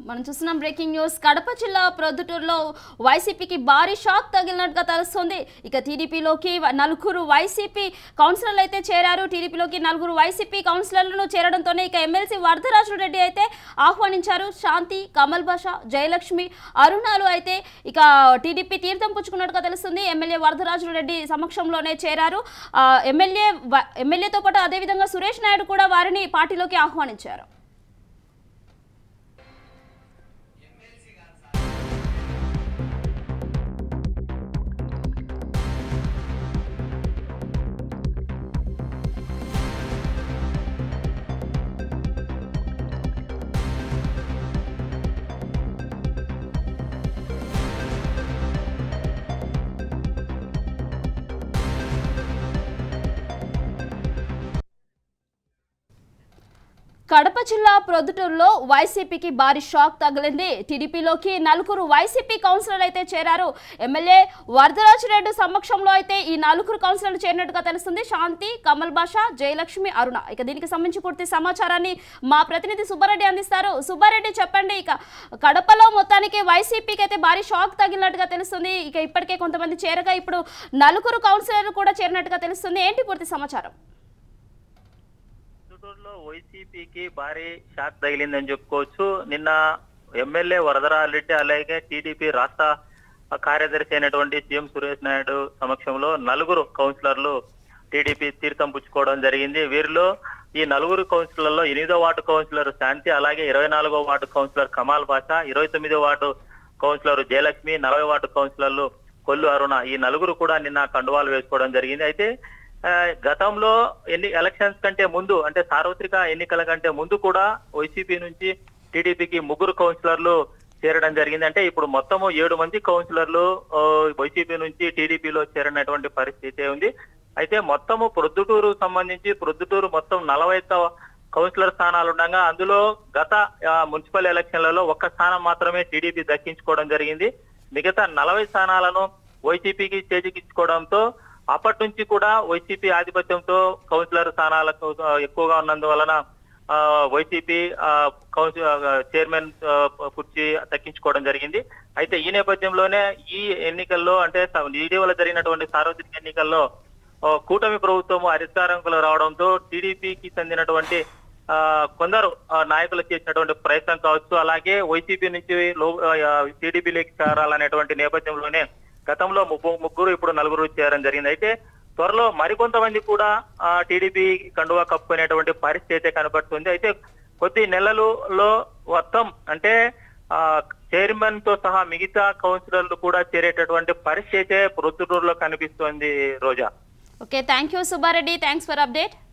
మనం చూస్తున్నాం breaking news. Kadapa జిల్లా ప్రొద్దుటూరులో వైసీపీకి భారీ షాక్ తగిలినట్టుగా తెలుస్తుంది. ఇక టీడీపీలోకి 4 వైసీపీ కౌన్సిలర్లు అయితే చేరారు. టీడీపీలోకి 4 వైసీపీ కౌన్సిలర్లను చేరడంతోనే ఇక ఎమ్మెల్సీ వరదరాజు రెడ్డి అయితే ఆహ్వానించారు. శాంతి, కమల్ బాషా, జయలక్ష్మి, అరుణాలు అయితే ఇక టీడీపీ తీర్థం పుచ్చుకున్నట్టుగా తెలుస్తుంది. ఎమ్మెల్యే వరదరాజు రెడ్డి సమక్షంలోనే చేరారు. ఎమ్మెల్యేతో పాటు అదేవిధంగా సురేష్ నాయుడు కూడా వారిని పార్టీలోకి ఆహ్వానించారు. కడప జిల్లా ప్రొద్దుటూరులో వైసీపీకి భారీ షాక్ తగిలింది. టీడీపీలోకి 4 వైసీపీ కౌన్సిలర్లు అయితే చేరారు. ఎమ్మెల్యే వరదరాజు రెడ్డి సమక్షంలో అయితే ఈ 4 కౌన్సిలర్లు చేరినట్టుగా తెలుస్తుంది. శాంతి, కమల్ బాషా, జయలక్ష్మి, అరుణ. ఇక దీనికి సంబంధించి పూర్తి సమాచారాన్ని మా ప్రతినిధి సుబ్బారెడ్డి అందిస్తారు. సుబ్బారెడ్డి చెప్పండి, ఇక కడపలో మొత్తానికి వైసీపీకి అయితే భారీ షాక్ తగిలినట్టుగా తెలుస్తుంది. ఇక ఇప్పటికే కొంతమంది చేరగా ఇప్పుడు 4 కౌన్సిలర్లు కూడా చేరినట్టుగా తెలుస్తుంది. ఏంటి పూర్తి సమాచారం? వైసీపీకి భారీ షాక్ తగిలిందని చెప్పుకోవచ్చు. నిన్న ఎమ్మెల్యే వరదరాజు రెడ్డి అలాగే టీడీపీ రాష్ట్ర కార్యదర్శి అయినటువంటి సీఎం సురేష్ నాయుడు సమక్షంలో 4 కౌన్సిలర్లు టీడీపీ తీర్థం పుచ్చుకోవడం జరిగింది. వీరిలో ఈ 4 కౌన్సిలర్లలో 8వ వార్డు కౌన్సిలర్ శాంతి, అలాగే 24వ వార్డు కౌన్సిలర్ కమాల్ బాషా, 29వ వార్డు కౌన్సిలర్ జయలక్ష్మి, 40వ వార్డు కౌన్సిలర్లు కొల్లు అరుణ, ఈ 4 కూడా నిన్న కండువాలు వేసుకోవడం జరిగింది. అయితే గతంలో ఎలక్షన్స్ కంటే ముందు, అంటే సార్వత్రిక ఎన్నికల కంటే ముందు కూడా వైసీపీ నుంచి టీడీపీకి 3 కౌన్సిలర్లు చేరడం జరిగింది. అంటే ఇప్పుడు మొత్తము 7 మంది కౌన్సిలర్లు వైసీపీ నుంచి టీడీపీలో చేరినటువంటి పరిస్థితి ఉంది. అయితే మొత్తము ప్రొద్దుటూరు సంబంధించి ప్రొద్దుటూరు మొత్తం 40 కౌన్సిలర్ స్థానాలు ఉండగా అందులో గత మున్సిపల్ ఎలక్షన్లలో 1 స్థానం మాత్రమే టీడీపీ దక్కించుకోవడం జరిగింది. మిగతా 40 స్థానాలను వైసీపీకి చేజిక్కించుకోవడంతో అప్పటి నుంచి కూడా వైసీపీ ఆధిపత్యంతో కౌన్సిలర్ స్థానాలకు ఎక్కువగా ఉన్నందువలన వైసీపీ చైర్మన్ కుర్చీ దక్కించుకోవడం జరిగింది. అయితే ఈ నేపథ్యంలోనే ఈ ఎన్నికల్లో, అంటే ఇటీవల జరిగినటువంటి సార్వత్రిక ఎన్నికల్లో కూటమి ప్రభుత్వం అధికారంలో రావడంతో టీడీపీకి చెందినటువంటి కొందరు నాయకులు చేసినటువంటి ప్రయత్నం కావచ్చు, అలాగే వైసీపీ నుంచి టీడీపీలోకి చేరాలనేటువంటి నేపథ్యంలోనే గతంలో 3 ఇప్పుడు 4 చేరడం జరిగింది. అయితే త్వరలో మరికొంతమంది కూడా టీడీపీ కండువా కప్పుకునేటువంటి పరిస్థితి అయితే కనబడుతుంది. అయితే కొద్ది నెలలలో మొత్తం అంటే చైర్మన్ తో సహా మిగతా కౌన్సిలర్లు కూడా చేరేటటువంటి పరిస్థితి అయితే ప్రొద్దుటూరులో కనిపిస్తోంది. Roja. Okay, thank you Subbareddy, thanks for update.